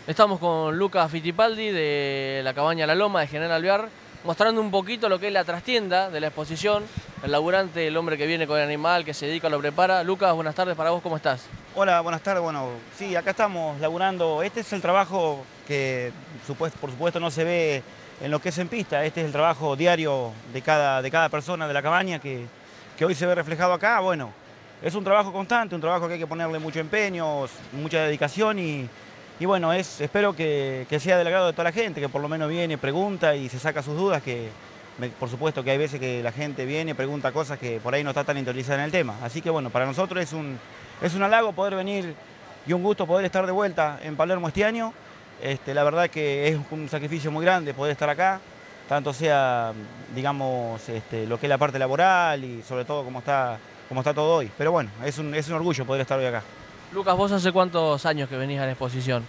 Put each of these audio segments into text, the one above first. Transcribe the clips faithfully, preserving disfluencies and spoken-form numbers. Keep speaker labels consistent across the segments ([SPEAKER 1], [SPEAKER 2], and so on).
[SPEAKER 1] Estamos con Lucas Fittipaldi de la cabaña La Loma de General Alvear, mostrando un poquito lo que es la trastienda de la exposición, el laburante, el hombre que viene con el animal, que se dedica, lo prepara. Lucas, buenas tardes para vos, ¿cómo estás?
[SPEAKER 2] Hola, buenas tardes. Bueno, sí, acá estamos laburando. Este es el trabajo que por supuesto no se ve en lo que es en pista. Este es el trabajo diario de cada, de cada persona de la cabaña que, que hoy se ve reflejado acá. Bueno, es un trabajo constante, un trabajo que hay que ponerle mucho empeño, mucha dedicación y, y bueno, es, espero que, que sea del agrado de toda la gente, que por lo menos viene, pregunta y se saca sus dudas, que por supuesto que hay veces que la gente viene y pregunta cosas que por ahí no está tan interiorizada en el tema. Así que bueno, para nosotros es un, es un halago poder venir y un gusto poder estar de vuelta en Palermo este año. Este, la verdad que es un sacrificio muy grande poder estar acá, tanto sea, digamos, este, lo que es la parte laboral y sobre todo cómo está, cómo está todo hoy. Pero bueno, es un, es un orgullo poder estar hoy acá.
[SPEAKER 1] Lucas, ¿vos hace cuántos años que venís a la exposición?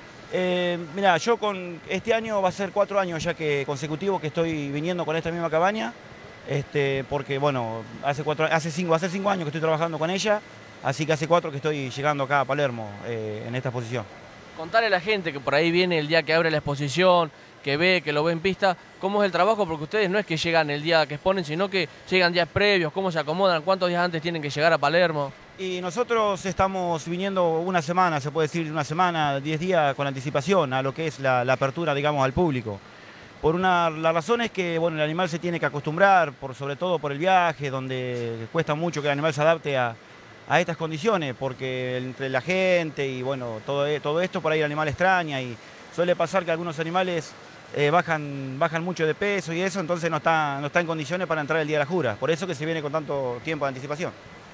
[SPEAKER 2] Eh, mira, yo con este año va a ser cuatro años ya que consecutivos que estoy viniendo con esta misma cabaña, este, porque bueno, hace cuatro, hace cinco, hace cinco años que estoy trabajando con ella, así que hace cuatro que estoy llegando acá a Palermo eh, en esta exposición.
[SPEAKER 1] Contale a la gente que por ahí viene el día que abre la exposición, que ve, que lo ve en pista, cómo es el trabajo, porque ustedes no es que llegan el día que exponen, sino que llegan días previos, cómo se acomodan, cuántos días antes tienen que llegar a Palermo.
[SPEAKER 2] Y nosotros estamos viniendo una semana, se puede decir una semana, diez días con anticipación a lo que es la, la apertura, digamos, al público. Por una, la razón es que bueno, el animal se tiene que acostumbrar, por, sobre todo por el viaje, donde cuesta mucho que el animal se adapte a, a estas condiciones, porque entre la gente y bueno, todo, todo esto por ahí el animal extraña y suele pasar que algunos animales eh, bajan, bajan mucho de peso y eso, entonces no está, no está en condiciones para entrar el día de la jura. Por eso que se viene con tanto tiempo de anticipación.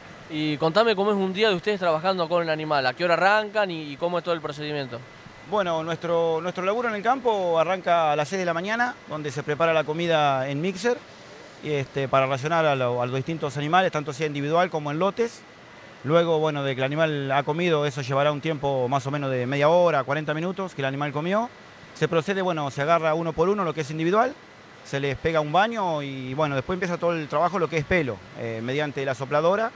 [SPEAKER 1] Y contame cómo es un día de ustedes trabajando con el animal, a qué hora arrancan y, y cómo es todo el procedimiento.
[SPEAKER 2] Bueno, nuestro, nuestro laburo en el campo arranca a las seis de la mañana, donde se prepara la comida en mixer y este, para racionar a, lo, a los distintos animales, tanto sea individual como en lotes. Luego, bueno, de que el animal ha comido, eso llevará un tiempo más o menos de media hora, cuarenta minutos que el animal comió. Se procede, bueno, se agarra uno por uno lo que es individual, se les pega un baño y bueno, después empieza todo el trabajo lo que es pelo, eh, mediante la sopladora.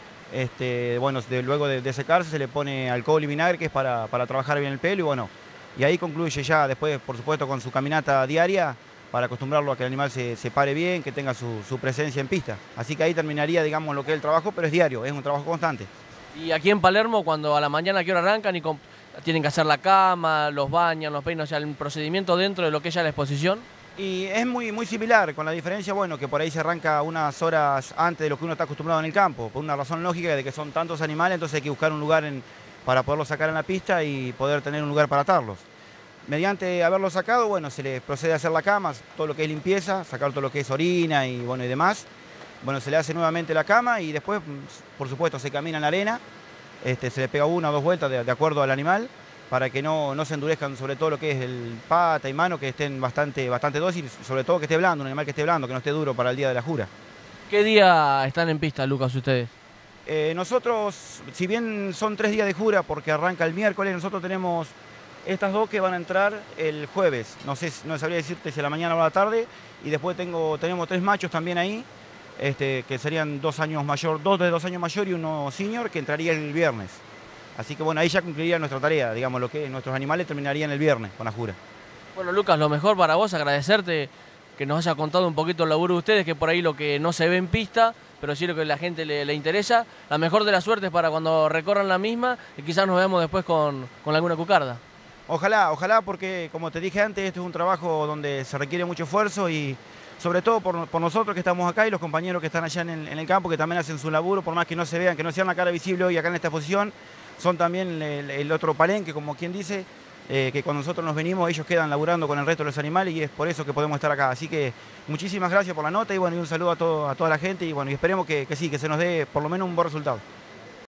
[SPEAKER 2] Este, bueno, de, luego de, de secarse se le pone alcohol y vinagre, que es para, para trabajar bien el pelo y bueno, y ahí concluye ya después, por supuesto, con su caminata diaria para acostumbrarlo a que el animal se, se pare bien, que tenga su, su presencia en pista. Así que ahí terminaría, digamos, lo que es el trabajo, pero es diario, es un trabajo constante.
[SPEAKER 1] Y aquí en Palermo, cuando a la mañana, ¿a qué hora arrancan y tienen que hacer la cama, los bañan, los peinan, o sea, el procedimiento dentro de lo que es ya la exposición?
[SPEAKER 2] Y es muy, muy similar, con la diferencia, bueno, que por ahí se arranca unas horas antes de lo que uno está acostumbrado en el campo, por una razón lógica de que son tantos animales, entonces hay que buscar un lugar en, para poderlos sacar en la pista y poder tener un lugar para atarlos. Mediante haberlos sacado, bueno, se les procede a hacer la cama, todo lo que es limpieza, sacar todo lo que es orina y, bueno, y demás. Bueno, se le hace nuevamente la cama y después, por supuesto, se camina en la arena, este, se le pega una o dos vueltas de, de acuerdo al animal, para que no, no se endurezcan sobre todo lo que es el pata y mano, que estén bastante, bastante dóciles, sobre todo que esté blando, un animal que esté blando, que no esté duro para el día de la jura.
[SPEAKER 1] ¿Qué día están en pista, Lucas, ustedes?
[SPEAKER 2] Eh, nosotros, si bien son tres días de jura, porque arranca el miércoles, nosotros tenemos estas dos que van a entrar el jueves. No sé, no sabría decirte si a la mañana o a la tarde, y después tengo, tenemos tres machos también ahí, este, que serían dos años mayor, dos de dos años mayor y uno senior, que entraría el viernes. Así que bueno, ahí ya cumpliría nuestra tarea, digamos, lo que nuestros animales terminarían el viernes con la jura.
[SPEAKER 1] Bueno, Lucas, lo mejor para vos, agradecerte que nos haya contado un poquito el laburo de ustedes, que por ahí lo que no se ve en pista, pero sí lo que a la gente le, le interesa. La mejor de las suertes para cuando recorran la misma y quizás nos veamos después con, con alguna cucarda.
[SPEAKER 2] Ojalá, ojalá, porque como te dije antes, este es un trabajo donde se requiere mucho esfuerzo y sobre todo por, por nosotros que estamos acá y los compañeros que están allá en el, en el campo, que también hacen su laburo, por más que no se vean, que no sean la cara visible hoy acá en esta exposición. Son también el, el otro palenque, como quien dice, eh, que cuando nosotros nos venimos ellos quedan laburando con el resto de los animales y es por eso que podemos estar acá. Así que muchísimas gracias por la nota y bueno, y un saludo a, todo, a toda la gente y bueno, y esperemos que, que sí, que se nos dé por lo menos un buen resultado.